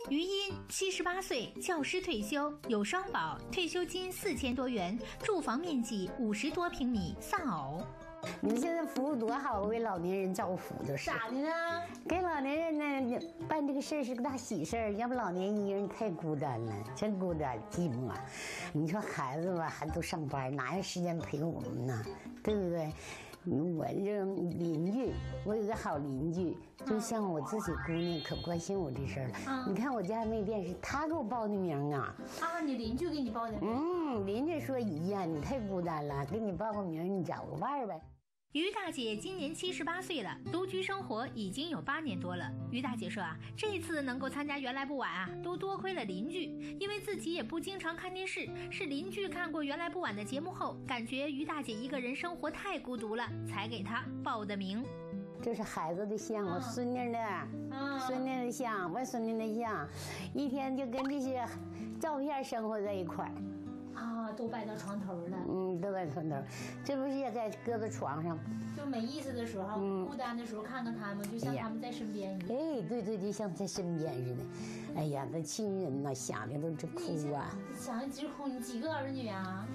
余音78岁，教师退休，有双保，退休金4000多元，住房面积50多平米，丧偶。 你们现在服务多好，为老年人造福就是。 咋的呢？ 给老年人呢办这个事儿是个大喜事儿，要不老年一个人太孤单了，真孤单寂寞。你说孩子吧，还都上班，哪有时间陪我们呢？对不对？我这邻居，我有个好邻居，就像我自己姑娘，可关心我这事儿了。你看我家那电视，他给我报的名啊。 啊，你邻居给你报的名？邻居说姨呀，你太孤单了，给你报个名，你找个伴儿呗。 于大姐今年78岁了，独居生活已经有8年多了。于大姐说啊，这次能够参加原来不晚啊，都多亏了邻居，因为自己也不经常看电视，是邻居看过原来不晚的节目后，感觉于大姐一个人生活太孤独了，才给她报的名。 这是孩子的像，我孙女的，孙女的像，我孙女的像，一天就跟这些照片生活在一块儿。 啊，都摆到床头了。 都摆床头，这不是也在搁在床上？ 就没意思的时候，孤单的时候看看他们，就像他们在身边一样。 哎，对对，就像在身边似的。哎呀，那亲人呐，想的都直哭啊！ 想的直哭。你几个儿女啊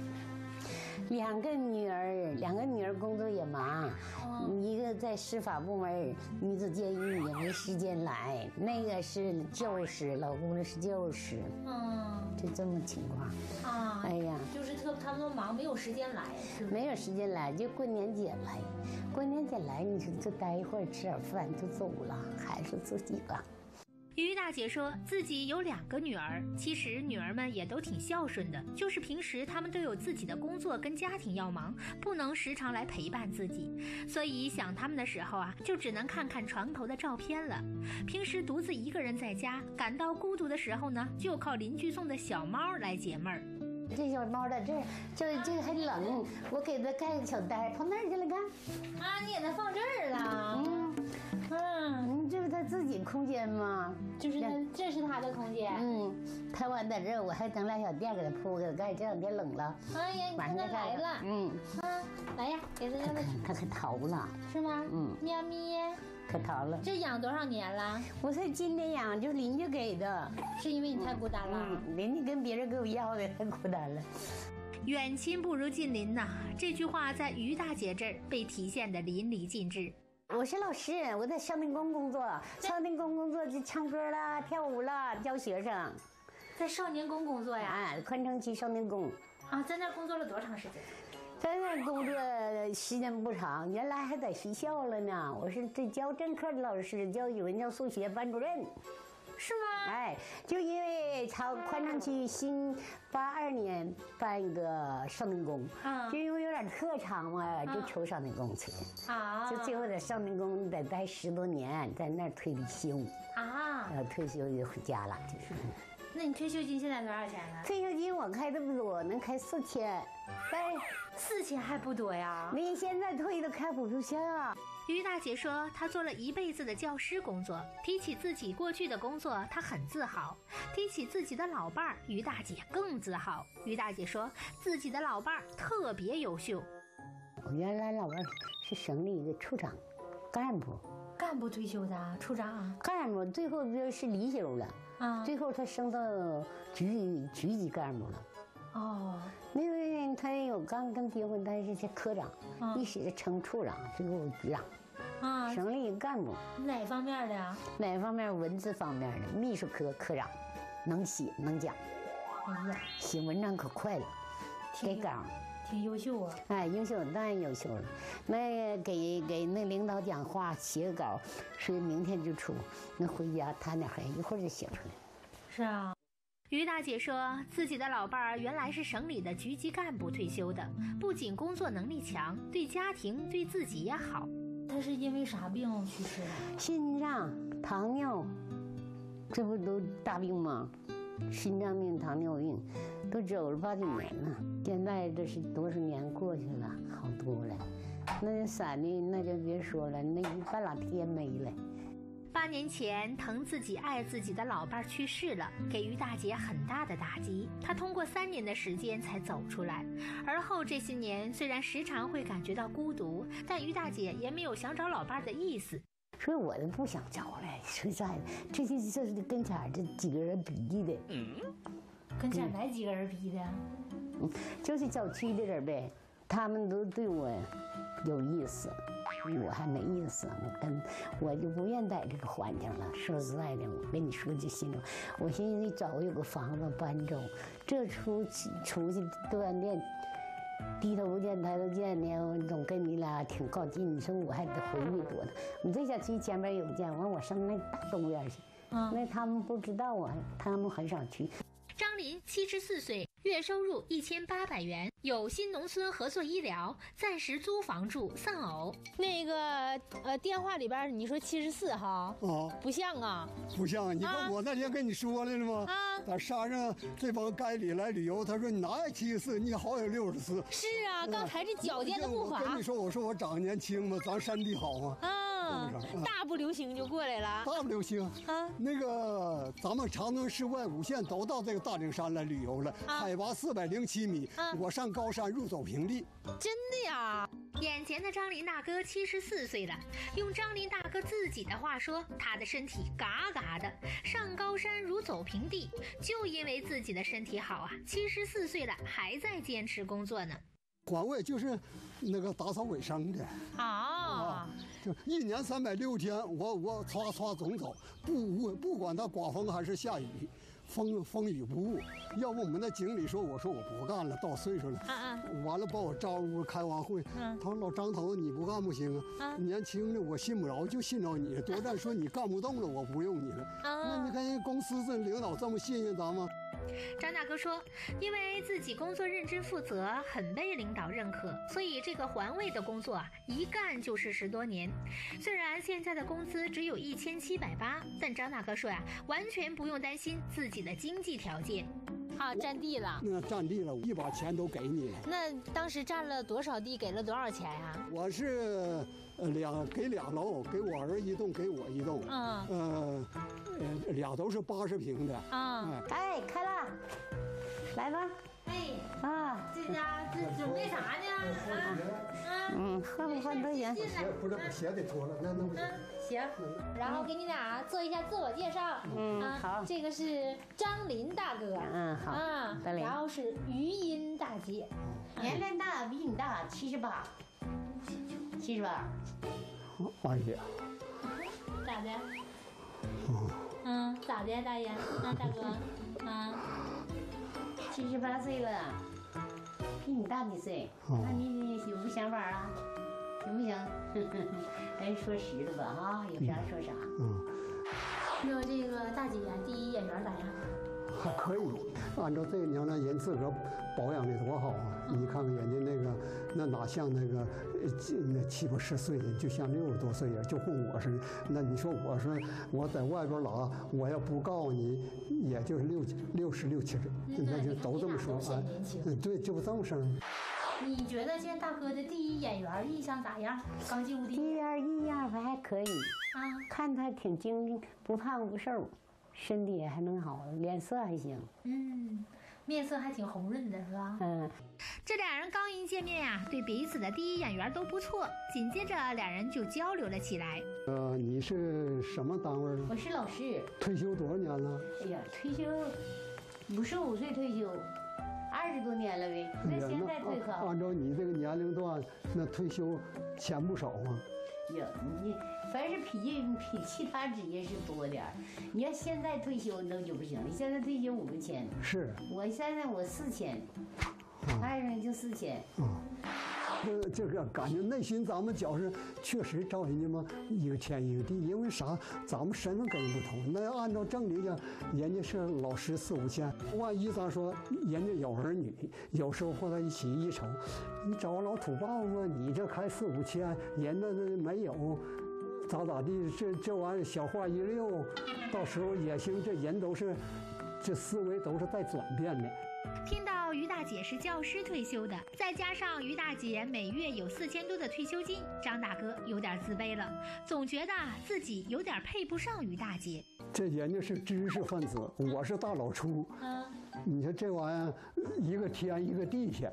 ？2个女儿工作也忙，一个在司法部门女子监狱也没时间来，那个是教师，老公的是教师。就这么情况啊！ 哎呀， 就是他们都忙，没有时间来，是吗？ 没有时间来，就过年节来，过年节来，你说就待一会儿，吃点饭就走了，还是自己吧。 于大姐说自己有2个女儿，其实女儿们也都挺孝顺的，就是平时她们都有自己的工作跟家庭要忙，不能时常来陪伴自己，所以想她们的时候啊，就只能看看床头的照片了。平时独自一个人在家，感到孤独的时候呢，就靠邻居送的小猫来解闷儿。 这小猫在这儿，这还冷，我给它盖个小袋，跑哪儿去了？看， 啊，你给它放这儿了。 这是他自己空间吗？ 就是这是他的空间。 他完在这儿，我还整俩小垫给他铺，给他盖。这2天冷了。 哎呀， 晚上来了。来呀，给他让他可淘了。 是吗？喵咪。 可淘了。 这养多少年了？ 我才今年养，就邻居给的。 是因为你太孤单了？ 邻居跟别人给我要的，太孤单了。 远亲不如近邻呐，这句话在于大姐这儿被体现得淋漓尽致。 我是老师，我在少年宫工作，少年宫工作就唱歌啦、跳舞啦、教学生。 在少年宫工作呀？ 宽城区少年宫。 啊，在那儿工作了多长时间？ 在那儿工作时间不长，原来还在学校了呢。我是这教正课的老师，教语文、教数学班主任。 是吗？ 就因为宽城区新82年办一个少年宫，就因为有点特长嘛，就求少年宫去。就最后在少年宫得待10多年，在那儿退的休。退休就回家了，就是。 那你退休金现在多少钱呢？ 退休金我开的不多，能开4000，但是4000还不多呀。 你现在退的开补助钱啊。 于大姐说她做了一辈子的教师工作，提起自己过去的工作她很自豪，提起自己的老伴儿于大姐更自豪。于大姐说自己的老伴儿特别优秀。 我原来老伴儿是省里一个处长干部退休的处长干部，最后就是离休了。最后他升到局级干部了。因为他刚结婚，他是科长，一时成处长，最后局长。省里干部。 哪方面的呀？ 哪方面？文字方面的，秘书科科长，能写能讲。写文章可快了，给稿。 挺优秀啊！ 优秀，当然优秀了。那给那领导讲话，写个稿，说明天就出，那回家摊点黑，一会儿就写出来。 是啊。 于大姐说自己的老伴儿原来是省里的局级干部退休的，不仅工作能力强，对家庭对自己也好。 他是因为啥病去世的？ 心脏、糖尿，这不都大病吗？心脏病、糖尿病，都走了8、9年了。现在这是多少年过去了，好多了。那散的那就别说了，那半拉天没了。 8年前，疼自己爱自己的老伴去世了，给于大姐很大的打击。她通过3年的时间才走出来。而后这些年，虽然时常会感觉到孤独，但于大姐也没有想找老伴的意思。 所以我就不想找了。说实在的，这是跟前这几个人比的。 跟前哪几个人比的？ 就是郊区的人呗，他们都对我有意思，我还没意思，我就不愿待这个环境了。说实在的，我跟你说句心里话，我寻思你找有个房子搬走，这出去锻炼，低头不见抬头见的，我总跟你俩挺靠近，你说我还得回避多呢。你这小区前面有见，完我上那大东边去，那他们不知道啊，他们很少去。 张林74岁，月收入1800元，有新农村合作医疗，暂时租房住，丧偶。 那个电话里边你说74哈？ 啊， 不像啊， 不像。你看我那天跟你说了吗？在山上这帮街里来旅游，他说你哪有74，你好有64。 是啊，刚才这矫健的步伐。 我跟你说，我说我长得年轻嘛，咱山地好嘛。 大步流星就过来了。 大步流星啊！那个咱们长春市外5县都到这个大岭山来旅游了，海拔407米，我上高山入走平地。 真的呀！ 眼前的张林大哥74岁了，用张林大哥自己的话说，他的身体嘎嘎的，上高山如走平地。就因为自己的身体好啊，74岁了还在坚持工作呢。 环卫就是那个打扫卫生的就1年360天，我唰唰总走，不管它刮风还是下雨，风雨不误。要不我们的经理说，我说我不干了，到岁数了，完了把我招呼开完会，他说老张头你不干不行啊，年轻的我信不着，就信着你，多站说你干不动了，我不用你了。那你看人公司这领导这么信任咱吗？ 张大哥说，因为自己工作认真负责，很被领导认可，所以这个环卫的工作啊，一干就是10多年。虽然现在的工资只有1780，但张大哥说呀，完全不用担心自己的经济条件。 占地了。 那占地了，一把钱都给你了。 那当时占了多少地，给了多少钱呀？ 我是给2楼，给我儿一栋，给我一栋。俩都是80平的。 哎，开了，来吧。 这家准备啥呢？ 换不换都行。 不是，把鞋得脱了，那不行。 行，然后给你俩做一下自我介绍。 好。 这个是张林大哥。 好。 然后是余音大姐， 年龄大，比你大，78。 哎呀。 咋的？咋的，大爷？大哥 ，78岁了，比你大几岁？那你有没有想法啊？行不行？咱说实的吧，有啥说啥。 说这个大姐第一眼缘咋样？ 还可以，按照这个年龄人自个儿保养的多好啊！你看看人家那哪像那7、80岁人，就像60多岁人，就跟我似的。那你说我在外边拉，我要不告诉你，也就是66、70，那就都这么说啊。对，就这么说。 你觉得见大哥的第一眼缘印象咋样？刚进屋第一眼印象还可以看他挺精灵，不胖不瘦。身体也还能好，脸色还行。 面色还挺红润的，是吧？ 这俩人刚一见面呀，对彼此的第一眼缘都不错。紧接着，俩人就交流了起来。 你是什么单位的？ 我是老师。 退休多少年了？ 哎呀，退休55岁退休，20多年了呗。那现在退休。 按照你这个年龄段，那退休钱不少啊。 呀，你凡是比其他职业是多点儿。你要现在退休那就不行，你现在退休5000。是。我现在4000，爱人就4000。 这个感觉内心咱们觉着确实照人家嘛一个天一个地，因为啥？咱们身份跟人不同。那要按照正理讲，人家是老师4、5千，万一咱说人家有儿女，有时候和他一起一瞅，你找个老土包子，你这开4、5千，人那没有，咋地？这玩意儿小话一溜，到时候也行。这人都是，这思维都是在转变的。 听到于大姐是教师退休的，再加上于大姐每月有4000多的退休金，张大哥有点自卑了，总觉得自己有点配不上于大姐。 这人家是知识分子，我是大老粗。你说这玩意儿，一个天一个地下。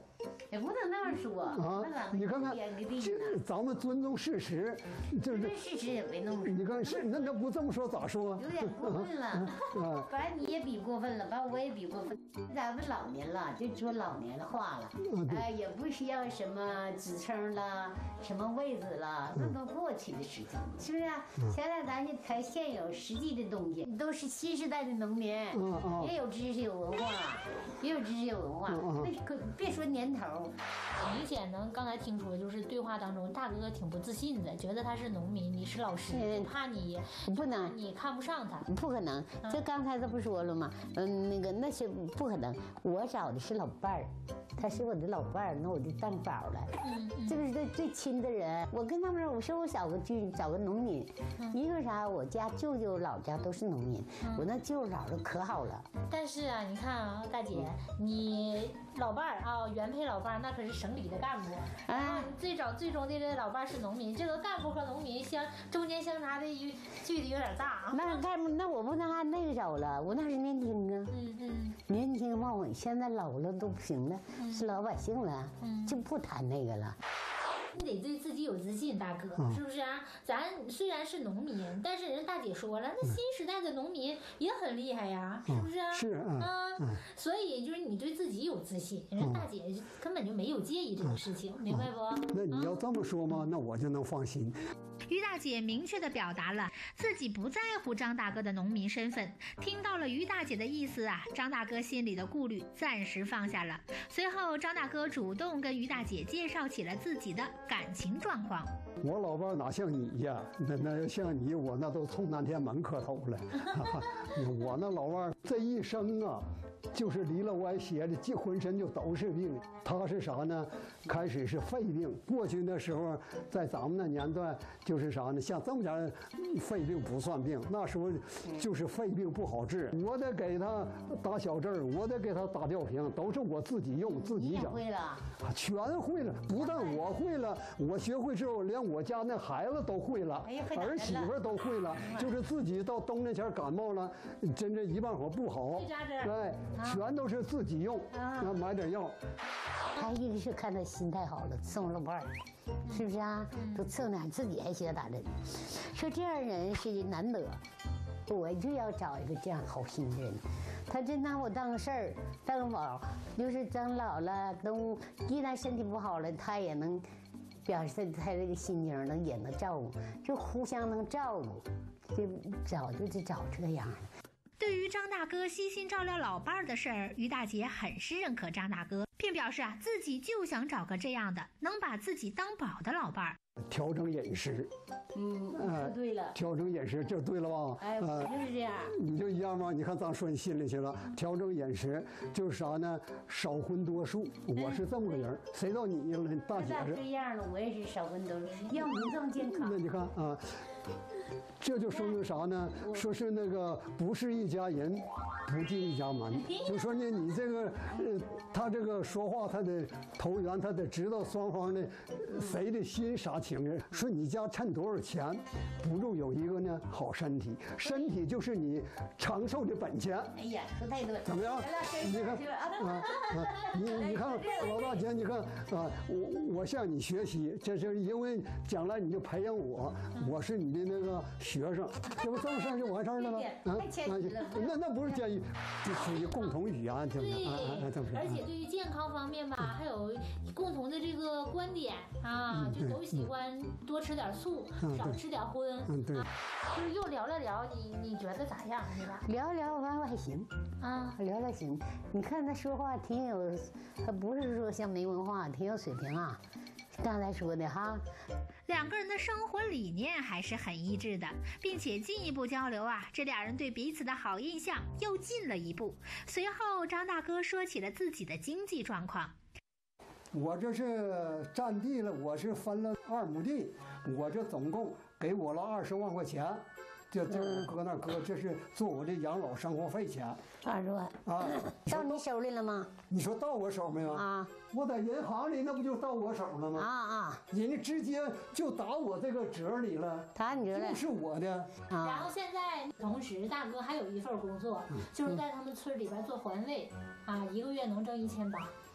也不能那样说啊！你看看，这咱们尊重事实，就是事实也没弄。 你看是那不这么说咋说？ 有点过分了，反正你也比过分了，反正我也比过分。咱们老年了，就说老年的话了，也不需要什么职称了，什么位子了，那都过去的事情，是不是？现在咱就看现有实际的东西，都是新时代的农民，也有知识有文化，也有知识有文化，那别说年头。 明显能刚才听出，就是对话当中，大哥挺不自信的，觉得他是农民，你是老师，怕你不能， 你看不上他， 不可能。这刚才他不说了吗？那是不可能。我找的是老伴儿，他是我的老伴儿，那我就当宝了。这个是最亲的人。我跟他们说，我说我找个农民，一个啥，我家舅舅老家都是农民，我那舅姥姥可好了。 但是啊，你看啊，大姐，你老伴儿啊，原配老伴儿那可是省里的干部，最终的这老伴儿是农民，这个干部和农民中间相差的距离有点大啊。 那干部那我不能按那个找了，我那是年轻啊，年轻旺稳，现在老了都不行了，是老百姓了，就不谈那个了。 你得对自己有自信，大哥，是不是啊？咱虽然是农民，但是人大姐说了，那新时代的农民也很厉害呀，是不是啊？ 是所以就是你对自己有自信，人大姐根本就没有介意这个事情，明白不？ 那你要这么说吗？那我就能放心。 于大姐明确地表达了自己不在乎张大哥的农民身份。听到了于大姐的意思啊，张大哥心里的顾虑暂时放下了。随后，张大哥主动跟于大姐介绍起了自己的感情状况。 我老伴哪像你呀？那要像你，我那都冲南天门磕头了。我那老伴这一生啊，就是离了歪斜的，浑身就都是病。他是啥呢？开始是肺病，过去那时候在咱们那年段就是啥呢？像这么点肺病不算病，那时候就是肺病不好治，我得给他打小针，我得给他打吊瓶，都是我自己用自己整。 会了， 全会了。不但我会了，我学会之后，连我家那孩子都会了，儿媳妇都会了。就是自己到冬天前感冒了，真这一半火不好，对，全都是自己用，买点药。 他一个是看他心态好了，伺候老伴儿，是不是啊？都伺候点，自己还学打针。说这样人是难得，我就要找一个这样好心的人。他真拿我当个事儿，当个宝，就是等老了，等一旦身体不好了，他也能表示他这个心情也能照顾，就互相能照顾，就找这样。 对于张大哥悉心照料老伴儿的事儿，于大姐很是认可张大哥，并表示啊，自己就想找个这样的能把自己当宝的老伴儿。 调整饮食， 说对了， 调整饮食，这对了吧？ 哎，我就是这样。 你就一样吗？你看咱说你心里去了，调整饮食就是啥呢？少荤多素。我是这么个人，谁到你了？大姐是这样了，我也是少荤多素，要不这么健康。 那你看啊。这就说明啥呢？说是那个不是一家人，不进一家门。就说呢，你这个，他这个说话，他得投缘，他得知道双方的谁的心啥情人。说你家趁多少钱，不如有一个呢好身体，身体就是你长寿的本钱。 哎呀，说太对。 怎么样？你看你看老大姐，你看啊，我向你学习，这是因为将来你就培养我，我是你的那个学生，这不这么事就完事儿了吗？那不是建议，就属于共同语言，对不对？ 而且对于健康方面吧，还有共同的这个观点啊，就都喜欢多吃点素，少吃点荤。 对。 就是又聊了聊，你觉得咋样？是吧？ 聊聊完还行啊，聊聊行。你看他说话挺有，他不是说像没文化，挺有水平啊。刚才说的哈， 两个人的生活理念还是很一致的，并且进一步交流啊，这俩人对彼此的好印象又进了一步。随后，张大哥说起了自己的经济状况。 我这是占地了，我是分了2亩地，我这总共给我了20万块钱。这我搁那搁，这是做我的养老生活费钱 ，20万啊，到你手里了吗？ 你说到我手没有啊？我在银行里，那不就到我手了吗？ 啊！ 人家直接就打我这个折里了， 打你折了， 就是我的。 然后现在同时，大哥还有一份工作，就是在他们村里边做环卫，啊，1个月能挣1800。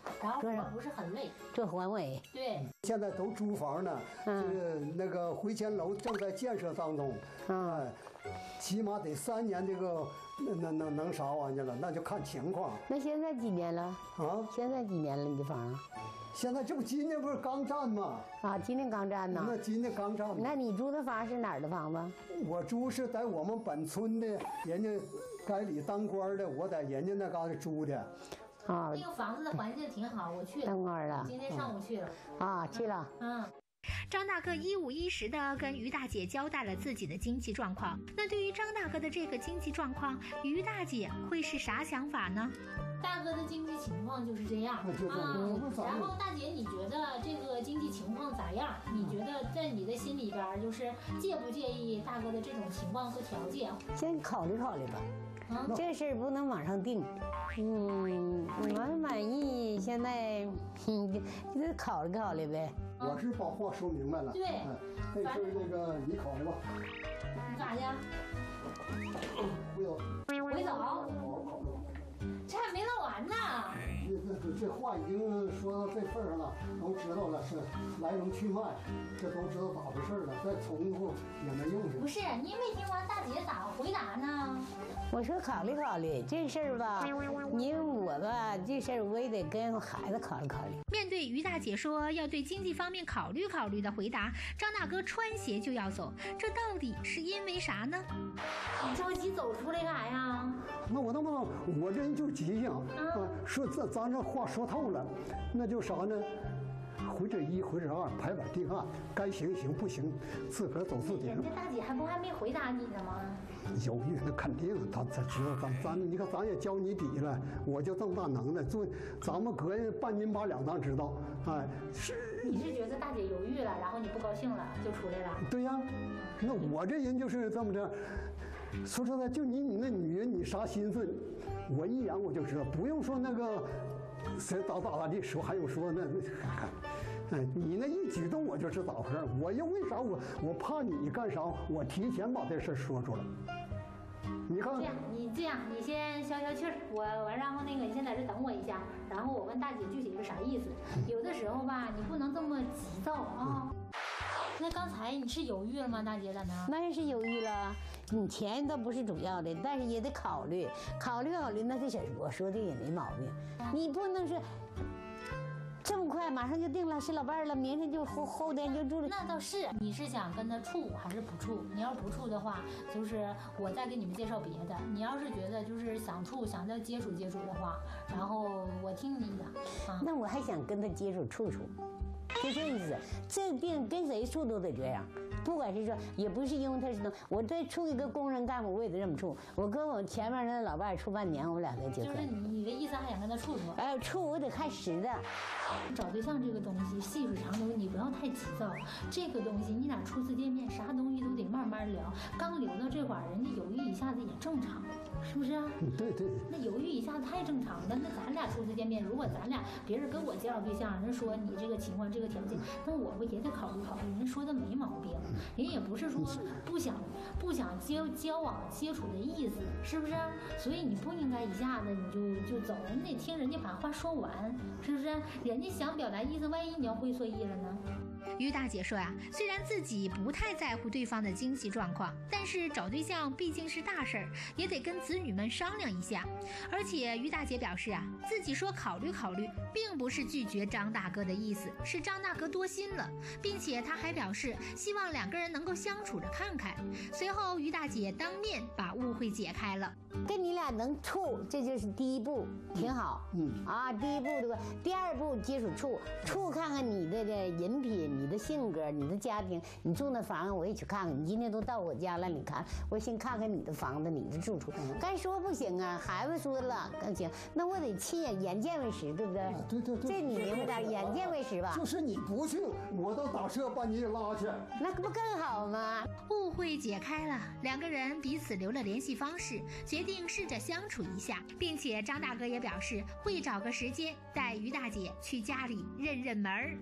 然后活不是很累。 做环卫。 对， 现在都租房呢，那个回迁楼正在建设当中，起码得3年，这个能啥玩意了，那就看情况。 那现在几年了？ 啊， 现在几年了？你的房？ 现在这不今年不是刚占吗？ 啊，今年刚占呢。 那今年刚占。 那你租的房是哪儿的房子？ 我租是在我们本村的，人家该里当官的，我在人家那嘎达租的。 啊， 那个房子的环境挺好，我去了。 当官了。 今天上午去了。 啊，去了。 张大哥一五一十地跟于大姐交代了自己的经济状况。那对于张大哥的这个经济状况，于大姐会是啥想法呢？ 大哥的经济情况就是这样然后大姐，你觉得这个经济情况咋样？你觉得在你的心里边，就是介不介意大哥的这种情况和条件？ 先考虑考虑吧。这事儿不能往上定。我满意，现在就得考虑考虑呗。 我是把话说明白了。 对， 这事那个你考虑吧。 你干啥去？ 回走。 回走？这还没唠完呢。 这话已经说到这份上了，都知道了是来龙去脉，这都知道咋回事了，再重复也没用。 不是，你没听完大姐咋回答呢？ 我说考虑考虑这事儿吧，因为我吧这事儿我也得跟孩子考虑考虑。 面对于大姐说要对经济方面考虑考虑的回答，张大哥穿鞋就要走，这到底是因为啥呢？ 你着急走出来干啥呀？ 那我这人就急性说咱这话说透了，那就啥呢？回这一，回这二，排版定案，该行行，不行自个儿走自己。 人家大姐还没回答你呢吗？ 犹豫那肯定，他知道咱你看咱也教你底了，我就这么大能耐，咱们隔人半斤八两，咱知道，是。 你是觉得大姐犹豫了，然后你不高兴了就出来了？ 对呀，那我这人就是这么着。说实在，就你那女人，你啥心思，我一眼我就知道，不用说那个谁咋地说，还用说你那一举动我就知咋回事。我又为啥我怕你干啥？我提前把这事说出来。你看， 这样，你先消消气儿，我然后那个你先在这等我一下，然后我问大姐具体是啥意思。有的时候吧，你不能这么急躁啊。那刚才你是犹豫了吗，大姐在那？ 那也是犹豫了。你钱倒不是主要的，但是也得考虑。那这事儿我说的也没毛病。你不能是这么快马上就定了，是老伴儿了，明天就后天就住了。 那倒是，你是想跟他处还是不处？你要不处的话，就是我再给你们介绍别的。你要是觉得就是想处，想再接触的话，然后我听你的那我还想跟他接触处，就这意思。这病跟谁处都得这样。不管是说，也不是因为他是能，我再处一个工人干部，我也得这么处。我跟我前面那老伴处半年，我们俩才结婚。 就是你的意思还想跟他处？ 处我得看实的。 找对象这个东西，细水长流，你不要太急躁。这个东西，你俩初次见面，啥东西都得慢慢聊。刚聊到这会儿，人家犹豫一下子也正常，是不是啊？ 对。 那犹豫一下子太正常了。那咱俩初次见面，如果咱俩别人跟我介绍对象，人说你这个情况、这个条件，那我不也得考虑考虑？人说的没毛病。人也不是说不想交往接触的意思，是不是？所以你不应该一下子你就走，你得听人家把话说完，是不是？人家想表达意思，万一你要会错意了呢？ 于大姐说呀，虽然自己不太在乎对方的经济状况，但是找对象毕竟是大事儿，也得跟子女们商量一下。而且于大姐表示啊，自己说考虑考虑，并不是拒绝张大哥的意思，是张大哥多心了，并且她还表示希望两个人能够相处着看看。随后于大姐当面把误会解开了， 跟你俩能处，这就是第一步，挺好。第一步这个，第二步接触处看看你的人品、你的性格、你的家庭，你住那房子我也去看看。你今天都到我家了，你看我先看看你的房子、你的住处。该说不行啊，孩子说了更行，那我得亲眼见为实，对不对？ 对。 这你明白点，眼见为实吧？ 就是你不去，我都打车把你拉去， 那不更好吗？ 误会解开了，两个人彼此留了联系方式，决定试着相处一下，并且张大哥也表示会找个时间带于大姐去家里认门儿。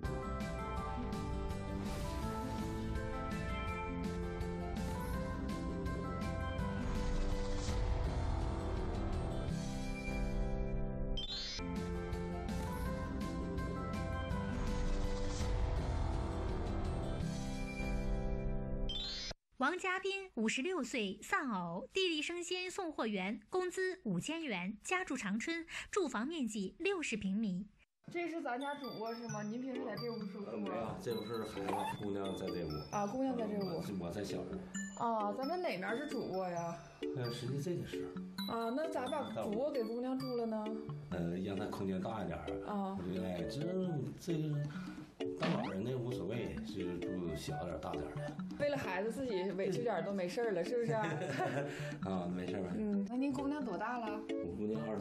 王家斌56岁，丧偶，地力生鲜送货员，工资5000元，家住长春，住房面积60平米。 这是咱家主卧是吗？您平时在这屋住吗？ 没有，这屋是孩子，姑娘在这屋。 啊，姑娘在这屋。 我在小人。 啊，咱们哪面是主卧呀？ 实际这个是。 啊，那咋把主卧给姑娘住了呢？ 让她空间大一点。 啊。 我觉得这个当老人的无所谓，是住小点大点的。 为了孩子自己委屈点都没事了，是不是？ 啊，没事。 那您姑娘多大了？ 我姑娘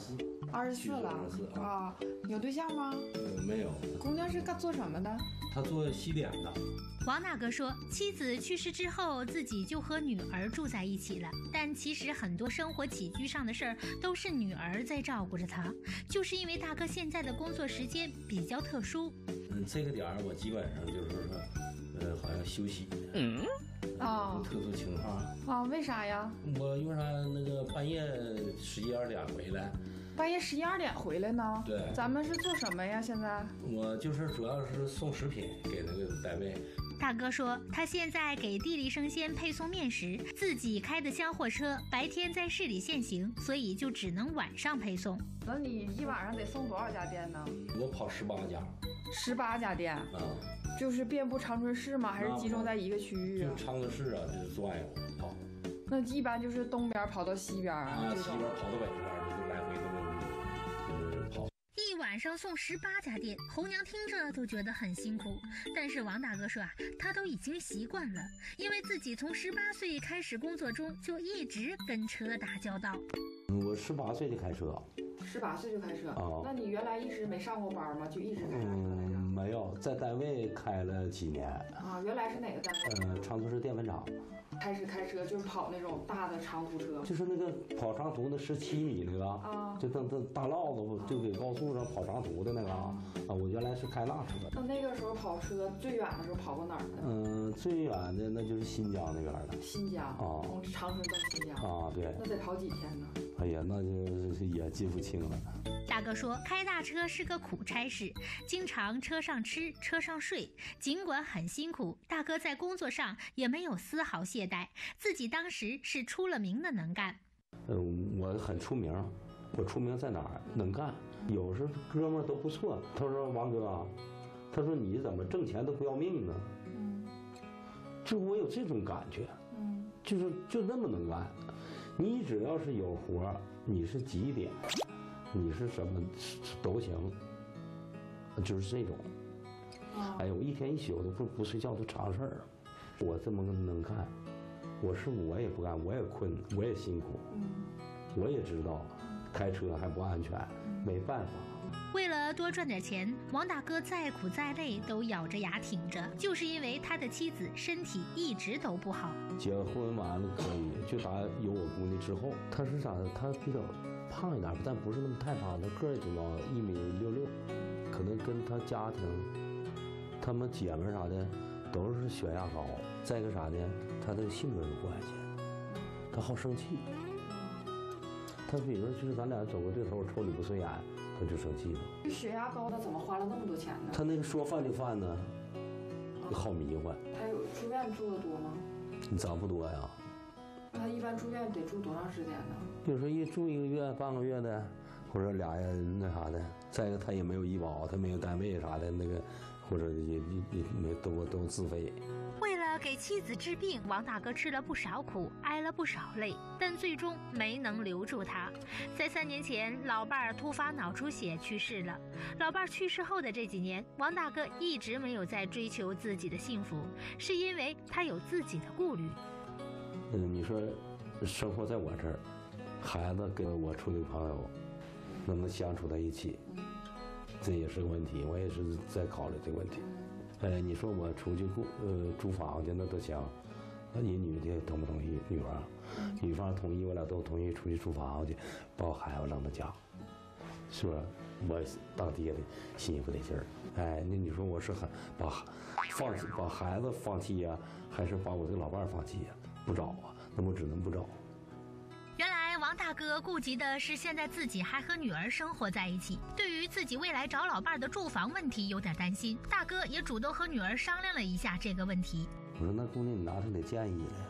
24 了。 24 啊，有对象吗？ 没有。 姑娘是做什么的？ 她做洗脸的。 王大哥说，妻子去世之后，自己就和女儿住在一起了。但其实很多生活起居上的事儿都是女儿在照顾着他，就是因为大哥现在的工作时间比较特殊。 这个点儿我基本上就是说，好像休息。特殊情况。 啊，为啥呀？ 我为啥那个半夜11、2点回来？ 半夜11、2点回来呢？ 对。 咱们是做什么呀？现在？ 我就是主要是送食品给那个单位。 大哥说，他现在给地力生鲜配送面食，自己开的厢货车，白天在市里限行，所以就只能晚上配送。 那你一晚上得送多少家店呢？ 我跑18家。 18家店。啊。就是遍布长春市吗？还是集中在一个区域啊？ 就长春市啊，就是转悠跑。 那一般就是东边跑到西边啊？ 西边跑到北边，就是来回就是跑。 一晚上送18家店，侯娘听着都觉得很辛苦。但是王大哥说他都已经习惯了，因为自己从18岁开始工作中就一直跟车打交道。 我18岁就开车。 18岁就开车？那你原来一直没上过班吗？就一直开车？ 没有，在单位开了几年。 啊，原来是哪个单位？ 长春市淀粉厂。 开始开车就是跑那种大的长途车， 就是那个跑长途的17米那个啊，就等大唠子就给高速上跑长途的那个啊，我原来是开那车的。 那个时候跑车最远的时候跑过哪儿呢？ 最远的那就是新疆那边的。 新疆啊，从长春到新疆啊，对。 那得跑几天呢？ 哎呀，那就也记不清了。 大哥说，开大车是个苦差事，经常车上吃，车上睡。尽管很辛苦，大哥在工作上也没有丝毫懈怠，自己当时是出了名的能干。 我很出名，我出名在哪儿？能干。有时候哥们儿都不错。他说王哥啊，他说你怎么挣钱都不要命呢？就我有这种感觉，就那么能干。你只要是有活，你是几点，你是什么都行，就是这种。哎呀，我一天一宿都不睡觉都常事儿。我这么能干，我也不干，我也困，我也辛苦，我也知道开车还不安全，没办法。 为了多赚点钱，王大哥再苦再累都咬着牙挺着，就是因为他的妻子身体一直都不好。 结婚完了可以，就打有我姑娘之后，她是啥？她比较胖一点，但不是那么太胖，她个儿也挺高，1.66米，可能跟她家庭，她们姐们啥的都是血压高。再一个啥呢？她这个性格有关系，她好生气。她比如说，就是咱俩走过对头，我瞅你不顺眼。他就生气了。 血压高，他怎么花了那么多钱呢？ 他那个说饭就饭呢，好迷幻。 他有住院住的多吗？ 你咋不多呀？ 那他一般住院得住多长时间呢？ 有时候一住1个月、半个月的，或者俩月那啥的。再一个，他也没有医保，他没有单位啥的那个，或者也没都自费。 为了给妻子治病，王大哥吃了不少苦，挨了不少累，但最终没能留住他。在3年前，老伴儿突发脑出血去世了。老伴儿去世后的这几年，王大哥一直没有在追求自己的幸福，是因为他有自己的顾虑。 你说，生活在我这儿，孩子跟我处的朋友，能不能相处在一起，这也是个问题。我也是在考虑这个问题。你说我出去租房去，那都行。那人女的同不同意？女方，女方同意，我俩都同意出去租房去，把我孩子让他家，是吧？我当爹的心不得劲儿。哎，那你说我是把孩子放弃呀，还是把我这老伴儿放弃呀？不找啊，那我只能不找。 原来王大哥顾及的是现在自己还和女儿生活在一起，对于自己未来找老伴的住房问题有点担心。大哥也主动和女儿商量了一下这个问题。 我说那姑娘，你拿出点建议来，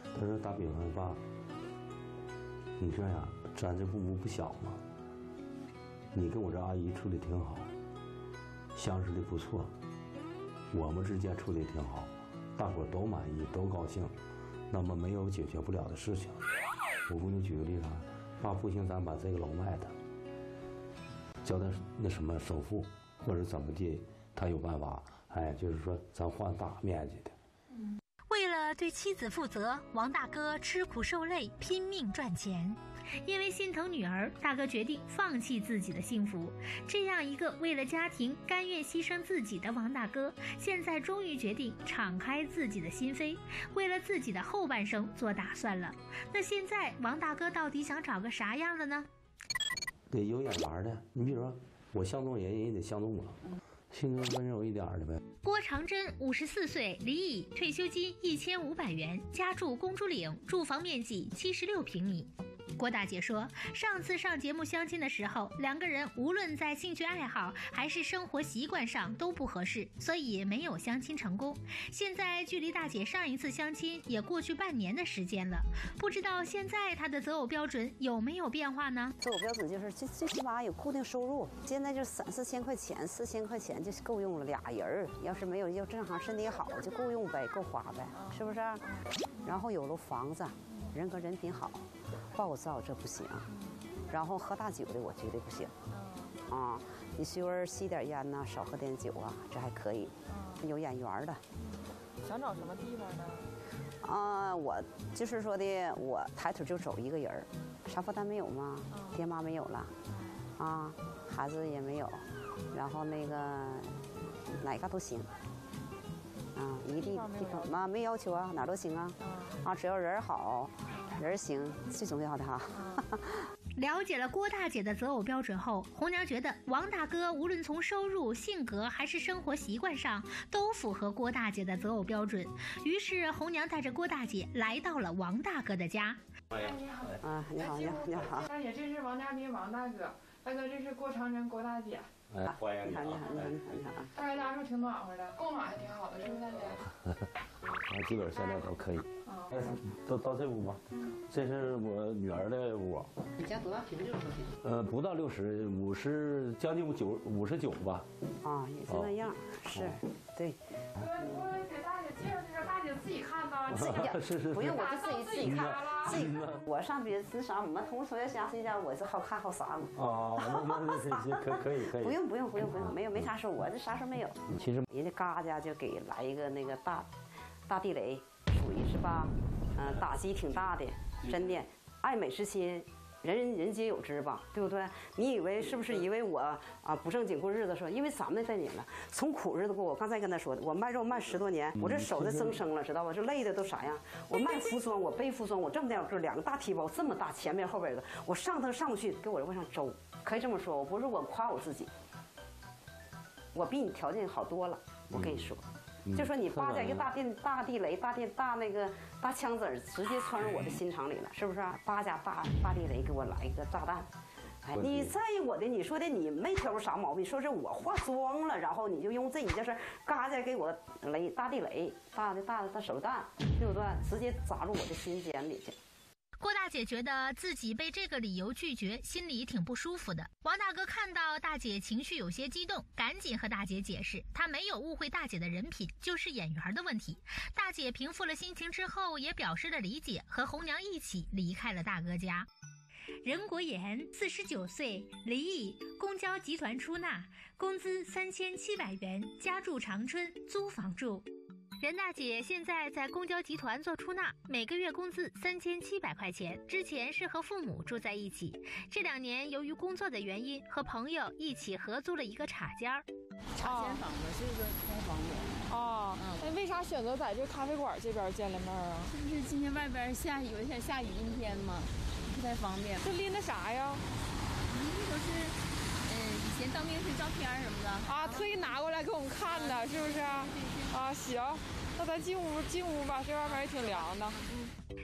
他说打比方爸，你这样，咱这屋不小吗？你跟我这阿姨处的挺好，相识的不错，我们之间处的挺好，大伙都满意，都高兴。那么没有解决不了的事情。我给你举个例子啊，爸不行，咱把这个楼卖了，交代那什么首付，或者怎么地，他有办法。哎，就是说咱换大面积的。 为了对妻子负责，王大哥吃苦受累，拼命赚钱。因为心疼女儿，大哥决定放弃自己的幸福。这样一个为了家庭甘愿牺牲自己的王大哥，现在终于决定敞开自己的心扉，为了自己的后半生做打算了。那现在王大哥到底想找个啥样的呢？ 得有眼缘的，你比如说我相中人，人也得相中我，性格温柔一点的呗。 郭长珍54岁，离异，退休金1500元，家住公主岭，住房面积76平米。郭大姐说，上次上节目相亲的时候，两个人无论在兴趣爱好还是生活习惯上都不合适，所以没有相亲成功。现在距离大姐上一次相亲也过去半年的时间了，不知道现在她的择偶标准有没有变化呢？ 择偶标准就是最起码有固定收入，现在就3-4千块钱，4000块钱就够用了，俩人儿，要是没有就正好身体好就够用呗，够花呗，是不是？然后有了房子，人和人品好。暴躁这不行，然后喝大酒的我绝对不行，啊，你媳妇儿吸点烟呐，少喝点酒啊，这还可以，有眼缘的。 想找什么地方呢？ 啊，我就是说的，我抬腿就走一个人儿，啥负担没有吗？爹妈没有了，啊，孩子也没有，然后那个哪个都行，啊，一地方嘛没要求啊，哪都行啊，啊，只要人好。人行最重要的哈。 了解了郭大姐的择偶标准后，红娘觉得王大哥无论从收入、性格还是生活习惯上都符合郭大姐的择偶标准。于是红娘带着郭大姐来到了王大哥的家。 哎，你好。 啊，你好，你好。 大姐，这是王家斌王大哥，大哥这是郭长珍郭大姐。 哎，欢迎你好， 你好。 大家家属挺暖和的，供暖还挺好的，是不是大姐？ 啊，基本现在都可以。都到这屋吧，这是我女儿的屋。 你家多大平？60平？ 不到60，将近59吧。 啊，也是那样，是，对。 我给大姐介绍介绍，大姐自己看吧，自己是， 不用我就自己看，自己看。 我上别那啥，我们同学家谁家我是好看好啥嘛。 哦，那可以。 不用，没啥事，我这啥事没有。 其实人家嘎家就给来一个那个大地雷，属于是吧？打击挺大的，真的。爱美之心，人皆有之吧，对不对？你以为是不是以为我啊不正经过日子说？因为咱们这年了，从苦日子过。我刚才跟他说的，我卖肉卖10多年，我这手都增生了，知道吧？这累的都啥样？我卖服装，我背服装，我这么大个2个大提包，这么大，前面后边一个，我上头上不去，给我往上周。可以这么说，我不是我夸我自己，我比你条件好多了。我跟你说。就说你扒在一个大地雷、大那个大枪子儿，直接穿入我的心肠里了，是不是？扒家大地雷给我来一个炸弹，哎，你在意我的，你说的你没挑出啥毛病，说是我化妆了，然后你就用这一件事嘎家给我雷大地雷、大手榴弹，对不对？直接砸入我的心间里去。 郭大姐觉得自己被这个理由拒绝，心里挺不舒服的。王大哥看到大姐情绪有些激动，赶紧和大姐解释，他没有误会大姐的人品，就是眼缘的问题。大姐平复了心情之后，也表示了理解，和红娘一起离开了大哥家。任国言49岁，离异，公交集团出纳，工资3700元，家住长春，租房住。任大姐现在在公交集团做出纳，每个月工资3700块钱。之前是和父母住在一起，这2年由于工作的原因，和朋友一起合租了一个茶间儿。 茶间房子是一个开房子。 哦，那为啥选择在这咖啡馆这边见了面啊？ 是不是今天外边下雨，有点下雨阴天嘛，不太方便。 这拎的啥呀？ 都是以前当兵时照片什么的啊，特意拿过来给我们看的，是不是？啊，行，那咱进屋吧，这外面也挺凉的。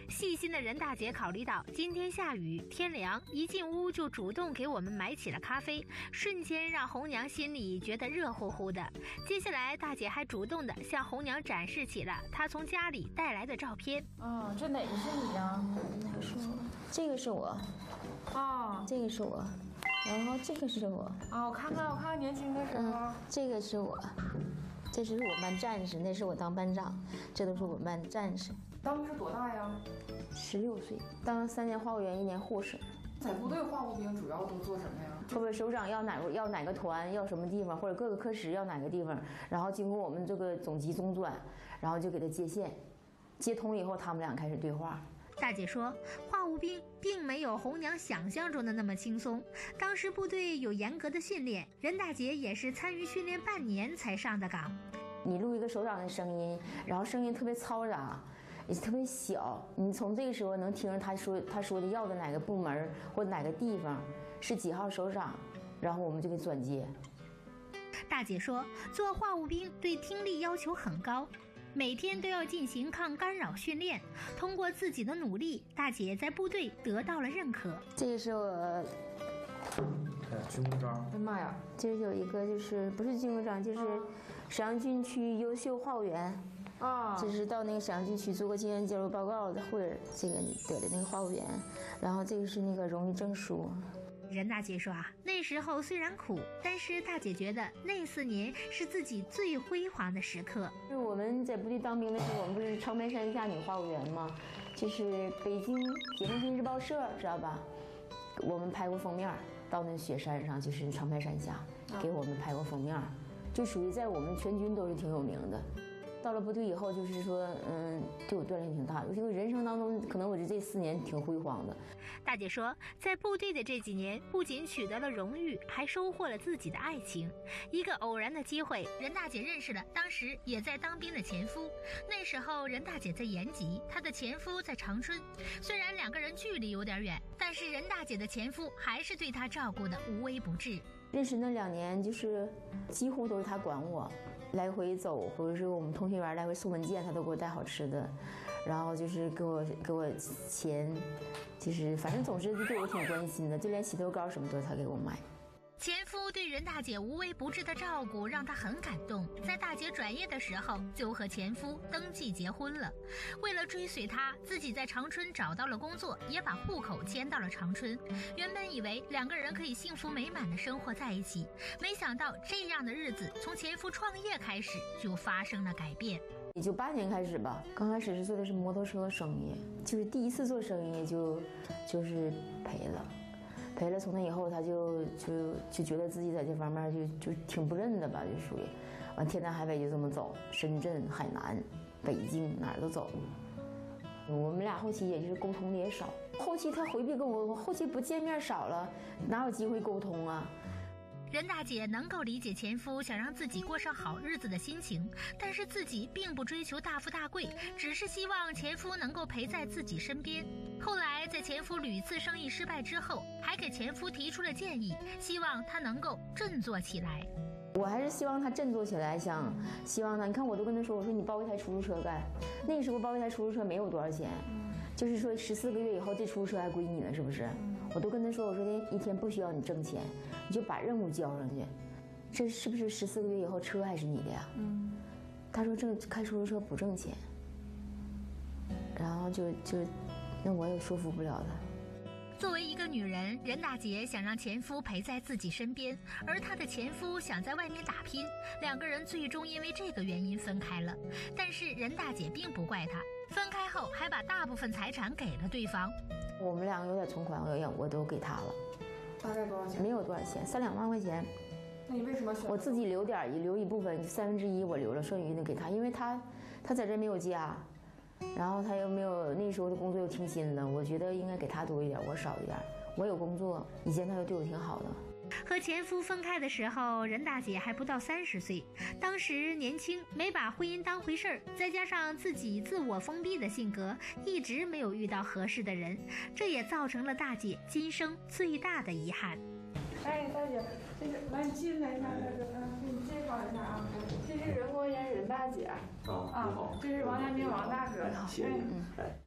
细心的任大姐考虑到今天下雨天凉，一进屋就主动给我们买起了咖啡，瞬间让红娘心里觉得热乎乎的。接下来大姐还主动的向红娘展示起了她从家里带来的照片。 这哪个是你呀？ 哪个是我？这个是我。这个是我。然后这个是我。 我看看年轻的时候。 这个是我。这是我们班战士，那是我当班长，这都是我们班战士。 当时多大呀 ？16岁，当了3年话务员，1年护士。 在部队话务兵主要都做什么呀？ 或者首长要哪个团，要什么地方，或者各个科室要哪个地方，然后经过我们这个总集中转，然后就给他接线，接通以后，他们俩开始对话。 大姐说，话务兵并没有红娘想象中的那么轻松。当时部队有严格的训练，任大姐也是参与训练半年才上的岗。 你录一个首长的声音，然后声音特别嘈杂，也特别小，你从这个时候能听着他说的要的哪个部门或哪个地方是几号首长，然后我们就给转接。 大姐说，做话务兵对听力要求很高。每天都要进行抗干扰训练，通过自己的努力，大姐在部队得到了认可。 这个是我军功章。 哎妈呀！ 这有一个就是不是军功章，就是沈阳军区优秀话务员。就是到那个沈阳军区做过经验交流报告的会儿，这个得的那个话务员。然后这个是那个荣誉证书。 任大姐说那时候虽然苦，但是大姐觉得那4年是自己最辉煌的时刻。 就是我们在部队当兵的时候，我们不是长白山下女话务员吗？就是北京解放军日报社，知道吧？我们拍过封面，到那雪山上，就是长白山下，给我们拍过封面，就属于在我们全军都是挺有名的。到了部队以后，就是说，对我锻炼挺大的。因为人生当中，可能我这4年挺辉煌的。 大姐说，在部队的这几年，不仅取得了荣誉，还收获了自己的爱情。一个偶然的机会，任大姐认识了当时也在当兵的前夫。那时候，任大姐在延吉，她的前夫在长春。虽然2个人距离有点远，但是任大姐的前夫还是对她照顾的无微不至。 认识那2年，就是几乎都是他管我。来回走，或者是我们同学员来回送文件，他都给我带好吃的，然后就是给我钱，就是反正总之对我挺关心的，就连洗头膏什么都是他给我买。 前夫对任大姐无微不至的照顾让她很感动，在大姐转业的时候就和前夫登记结婚了。为了追随她，自己在长春找到了工作，也把户口迁到了长春。原本以为2个人可以幸福美满的生活在一起，没想到这样的日子从前夫创业开始就发生了改变。 也就8年开始吧，刚开始是做的是摩托车生意，就是第一次做生意就是赔了。从那以后，他就觉得自己在这方面就挺不认的吧，就属于，完天南海北就这么走，深圳、海南、北京哪儿都走。我们俩后期也就是沟通的也少，后期他回避跟我，后期不见面少了，哪有机会沟通啊？ 任大姐能够理解前夫想让自己过上好日子的心情，但是自己并不追求大富大贵，只是希望前夫能够陪在自己身边。后来在前夫屡次生意失败之后，还给前夫提出了建议，希望他能够振作起来。 我还是希望他振作起来，希望他，你看我都跟他说，我说你包一台出租车干，那个时候包一台出租车没有多少钱，就是说14个月以后这出租车还归你了，是不是？我都跟他说，我说的一天不需要你挣钱，你就把任务交上去，这是不是14个月以后车还是你的呀？他说开出租车不挣钱，然后就那我也说服不了他。 作为一个女人，任大姐想让前夫陪在自己身边，而她的前夫想在外面打拼，2个人最终因为这个原因分开了。但是任大姐并不怪他，分开后还把大部分财产给了对方。 我们2个有点存款，我都给他了。 大概多少钱？ 没有多少钱，3-2万块钱。 那你为什么选？ 我自己留一部分，1/3我留了，剩余的给他，因为他在这没有家。然后他又没有，那时候的工作又停薪了，我觉得应该给他多一点，我少一点。我有工作，以前他又对我挺好的。 和前夫分开的时候，任大姐还不到30岁，当时年轻，没把婚姻当回事儿，再加上自己自我封闭的性格，一直没有遇到合适的人，这也造成了大姐今生最大的遗憾。 哎，大姐，这个来你进来一下，给你介绍一下啊，这是任国烟任大姐。 好， 这是王家明王大哥。 谢谢。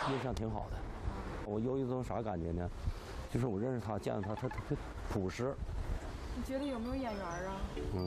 印象挺好的。我有一种啥感觉呢？就是我认识他，见到他，他特别朴实。 你觉得有没有眼缘啊？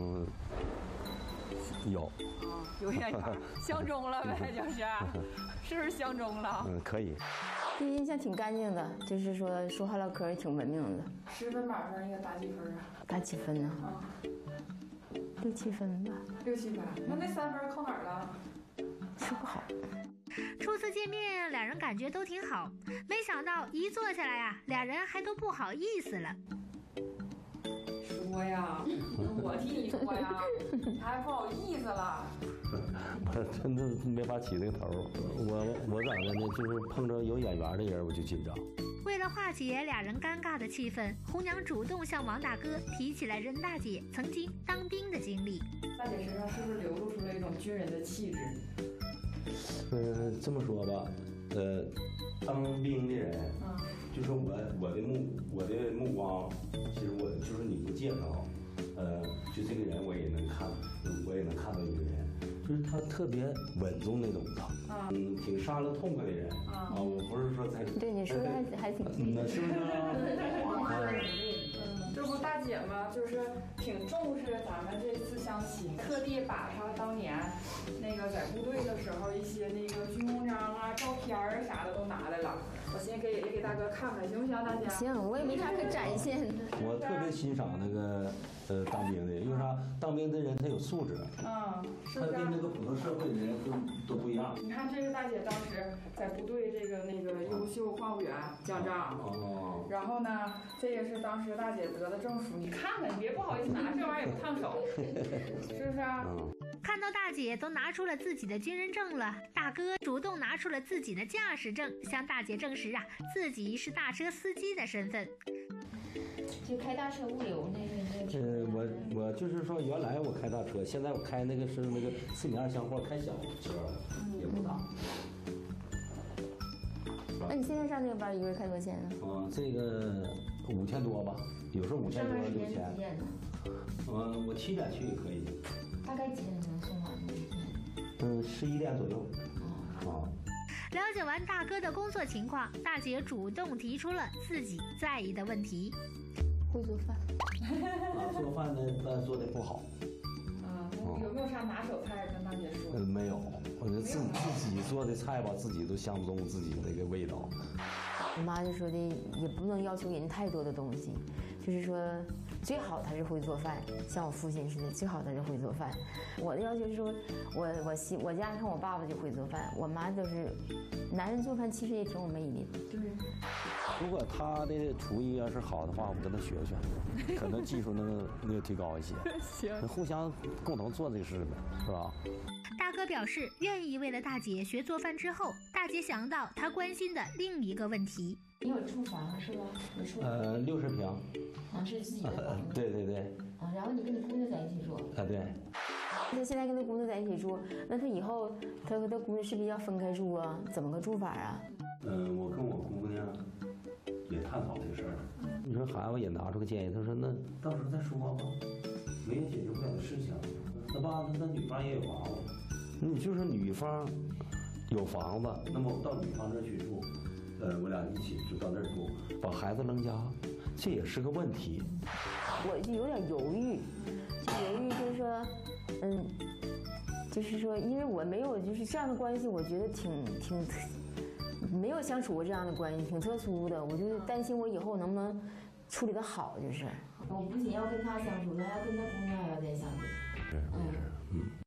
有。 啊，有眼缘，相中了呗，就是，是不是相中了？ 可以。 第一印象挺干净的，就是说话唠嗑也挺文明的。 10分满分应该打几分啊？ 打几分呢？6、7分吧。 6、7分，那3分扣哪儿了？ 说不好。 初次见面，两人感觉都挺好，没想到一坐下来呀，俩人还都不好意思了。 说呀，我替你说呀，还不好意思了。 我真的没法起这个头。我咋的呢？就是碰着有眼缘的人我就紧张。 为了化解俩人尴尬的气氛，红娘主动向王大哥提起来任大姐曾经当兵的经历。 大姐身上是不是流露出了一种军人的气质？ 这么说吧，当兵的人，就是我的目光，其实我就是你不介绍，就这个人我也能看到一个人，就是他特别稳重那种的，挺杀了痛快的人啊，我不是说在对你说的还挺对的， 是不是？ 这不大姐嘛，就是挺重视咱们这次相亲，特地把她当年那个在部队的时候一些那个军功章啊、照片啊啥的都拿来了。我先给大哥看看，行不行，大姐？ 行，我也没啥可展现的。 我特别欣赏那个当兵的，因为啥？当兵的人他有素质， 是不是？ 他跟那个普通社会的人都不一样。 你看这个大姐当时在部队那个优秀话务员奖章，然后呢，这也是当时大姐得的证书。你看看，你别不好意思拿，这玩意儿也不烫手，是不是？ 看到大姐都拿出了自己的军人证了，大哥主动拿出了自己的驾驶证，向大姐证实自己是大车司机的身份。 就开大车物流那个。 我就是说，原来我开大车，现在我开那个是那个4.2厢货，开小车也不大。 那你现在上这个班一个月开多少钱呢？ 这个5000多吧，有时候5000多6000。我7点去也可以。 大概几点能送完呢 ？11点左右。 了解完大哥的工作情况，大姐主动提出了自己在意的问题。 会做饭。 做饭呢，但做的不好。 有没有啥拿手菜跟大姐说？ 没有，我觉得自己做的菜吧，自己都想不中自己那个味道。 我妈就说的，也不能要求人太多的东西，就是说最好他是会做饭，像我父亲似的，最好他是会做饭。我的要求是说，我家看我爸爸就会做饭，我妈都是，男人做饭其实也挺有魅力的。 对。 如果他的厨艺要是好的话，我跟他学学，可能技术能提高一些。 行， 互相共同做这个事呗，是吧？ 大哥表示愿意为了大姐学做饭之后，大姐想到他关心的另一个问题。 你有住房是吧？有住 60平。 是自己的房子。 对。 然后你跟你姑娘在一起住。 对。 他现在跟他姑娘在一起住，那他以后他和他姑娘是不是要分开住啊？怎么个住法啊？ 我跟我姑娘也探讨这事儿。你说孩子也拿出个建议，他说那到时候再说吧，没有解决不了的事情。那爸，那女方也有房子，你就是女方有房子，那么我到女方这儿去住，我俩一起就到那儿住，把孩子扔家，这也是个问题。 我就有点犹豫，就是说，就是说，因为我没有就是这样的关系，我觉得挺没有相处过这样的关系，挺特殊的。我就担心我以后能不能处理得好，就是。我不仅要跟他相处，还要跟他姑娘还要再相处。 是。